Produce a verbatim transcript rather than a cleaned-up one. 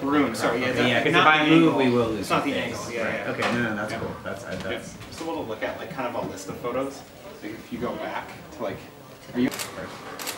room. Sorry, yeah, yeah, because if not I the move, angle. we will lose. It's not the space. angle. Yeah, Right. yeah. Okay, no, no, that's yeah. cool. That's uh, that's. Yeah. So we'll look at like kind of a list of photos. Like if you go back to like, are you?